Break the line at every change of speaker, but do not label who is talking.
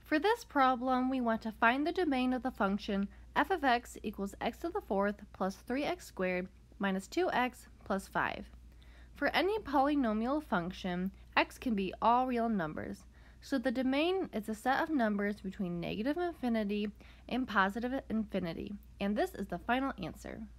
For this problem, we want to find the domain of the function f of x equals x to the fourth plus 3x squared minus 2x plus 5. For any polynomial function, x can be all real numbers, so the domain is a set of numbers between negative infinity and positive infinity, and this is the final answer.